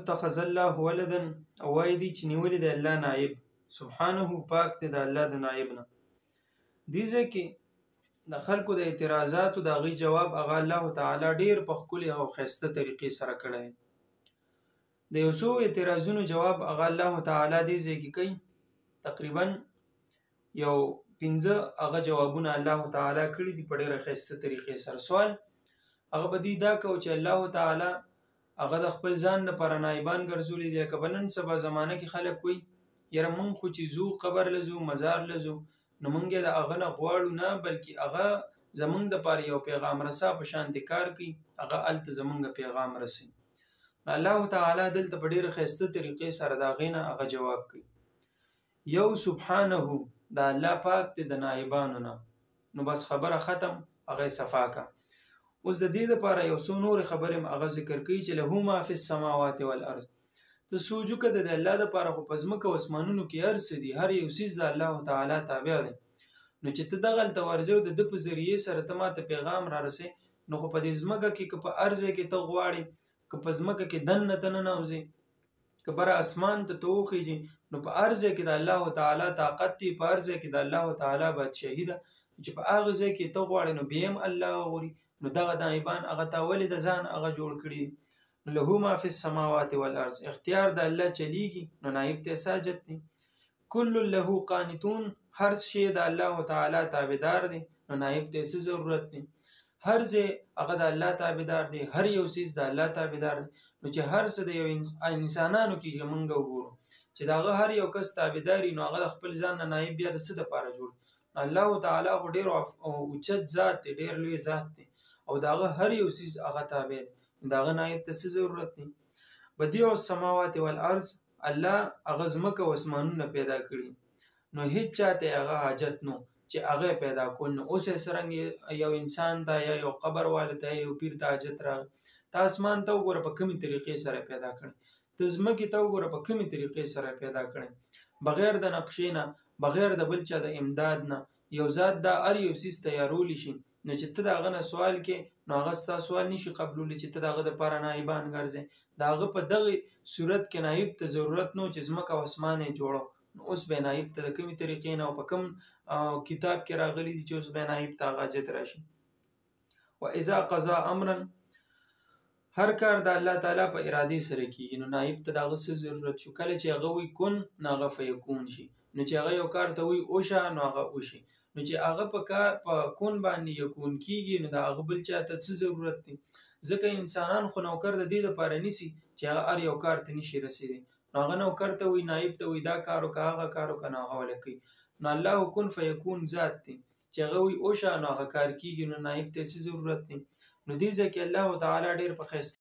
اتخذ الله ولدا او وایي دي چې نیولې د الله نایب سبحانه پاک دی د الله د نایب نه. دې ځای کې د خلکو د اعتراضاتو د هغې جواب هغه الله تعالی ډېر په ښکلې او ښایسته طریقې سره کړی. د یو څو اعتراضونو جواب هغه الله تعالی دې ځای کې کوي. تقریبا یو 15 هغه جوابونه الله تعالی کړي دي په ډېره ښایسته طریقې سره. سوال هغه به دې دا کوو چې الله تعالی هغه د خپل ځان لپاره نایبان ګرځولي دي. لکه په نن سبا زمانه کې خلک وایي یاره مونږ خو چې ځو قبر له ځو مزار له ځو نو مونږ یې د هغه نه غواړو نه، بلکې هغه زمونږ دپاره یو پیغام رسا په شانتې کار کوي، هغه هلته زمونږ پیغام رسوي. الله تعالی دلته په ډېره ښایسته طریقې سره د هغې نه هغه جواب کوي. یو سبحانه د الله پاک دی د نایبانو نه. نو بس خبره ختم، هغه یې صفا که. اوس د دې دپاره یو څو نورې خبرې هم هغه ذکر کوي چې له ما فی السماوات والارض. ته سوچ وکړه د الله دپاره خو په ځمکه او اسمانونو کې هر څه دي، هر یو څیز د الله تعالی تابع دی. نو چې ته دغلته ورځې او د ده په ذریعې سره ته ماته پیغام را رسې، نو خو په دې ځمکه کې که په هر ځای کې ته غواړې، که په ځمکه کې دننه ته ننوځې، که بره اسمان ته ته وخیږې، نو په هر ځای کې د الله تعالی طاقت دی، په هر ځای کې د الله تعالی بادشاهي ده چې په هغه ځای کې ته غواړې نو بیا هم الله غوري. نو دغه نایبان هغه تا ولې د ځان هغه جوړ کړي. له ما فی السماوات والارض، اختیار د الله چلیږي نو نایب ته ساجد دی. کل له قانتون، هر شی د الله تعالی تابعدار دی نو نایب ته څه ضرورت دی. هر ځای هغه د الله تابعدار دی، هر یو څیز د الله تابعدار دی. نو چې هر څه د یو انسانانو کې موږ وګورو چې د هغه هر یو کس تابعداري، نو هغه د خپل ځان نه نایب بیا د څه دپاره جوړ. الله تعالی خو ډېر اوچت ذات دی، ډېر لوی ذات دی او د هغه هر یو څیز هغه تابع دی. د هغه نایب ته څه ضرورت دی. بدیع السماوات والارض، الله هغه ځمکه او اسمانونه پیدا کړي نو هیڅ چاته هغه حاجت نو چې هغه پیدا کول. نو اوس یې څرنګه یو انسان ته یا یو قبر والا ته یو پیر ته حاجت راغی. ته اسمان ته وګوره په کومې طریقې سره پیدا کړی، ته ځمکې ته وګوره په کومې طریقې سره پیدا کړی. بغیر د نقشې نه، بغیر د بل چا د امداد نه یو ذات دا هر یو څیز تیارولی شي. نو چې ته د هغه نه سوال کې نو هغه ستا سوال نشي قبلولی چې ته د هغه دپاره نایبان ګرځې. د هغه په دغې صورت کې نایب ته ضرورت نو چې ځمکه او اسمان یې جوړو. نو اوس به نایب ته د کومې طریقې نه او په کوم کتاب کې راغلی دي چې اوس به نایب ته هغه حاجت راشي. و اذا قضا امرا، هر کار د الله تعالی په ارادې سره کېږي نو نایب ته د هغه څه ضرورت شو. کله چې هغه وایي کن نو هغه فیکون شي. نو چې هغه یو کار ته وایي اوشه نو هغه وشي. نو چې هغه په کار په کون باندې یکون کېږي نو د هغه بل چا ته څه ضرورت دی. ځکه انسانان خو نوکر د دې دپاره نیسي چې هغه هر یو کار ته نشي رسېدی. نو هغه نوکر ته وایي نایب ته وایي دا کار وکړه هغه کار وکړه نو هغه وله کوي. نو الله کن فیکون ذات دی چې هغه وایي اوشه نو هغه کار کېږي. نو نایب ته څه ضرورت دی. نو دې ځای کې الله تعالی ډېر په ښایسته